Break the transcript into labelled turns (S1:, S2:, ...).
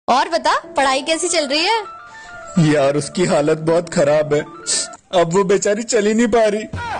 S1: और बता, पढ़ाई कैसी चल रही है?
S2: यार उसकी हालत बहुत खराब है। अब वो बेचारी चल ही नहीं पा रही।